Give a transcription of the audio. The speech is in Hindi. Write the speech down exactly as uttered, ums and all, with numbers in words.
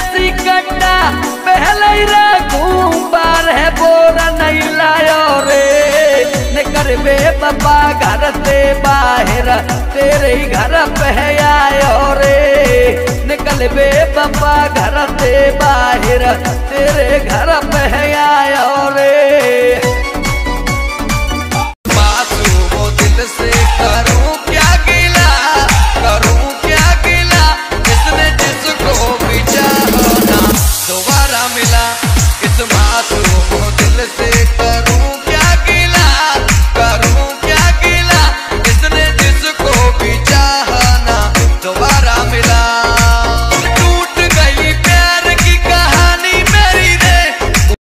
सिकंडा पहले रे घूमबार है बोरा नहीं लायो रे निकर बे बाबा घर से बाहर तेरे घर पे आयो रे निकल बे बाबा घर से बाहर तेरे घर पे आयो रे।